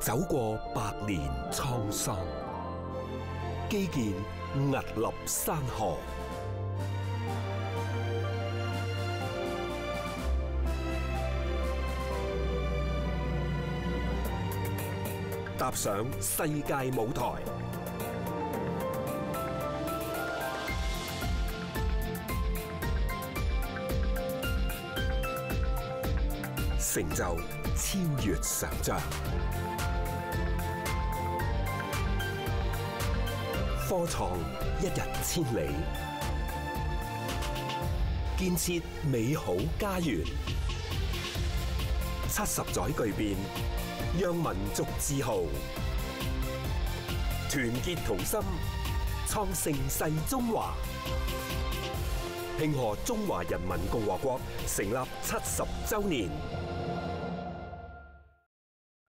走過百年滄桑，基建屹立山河。踏上世界舞台，成就超越想象。科創一日千里，建設美好家園。70載巨變，讓民族自豪。團結同心，創盛世中華。慶賀中華人民共和國成立70週年。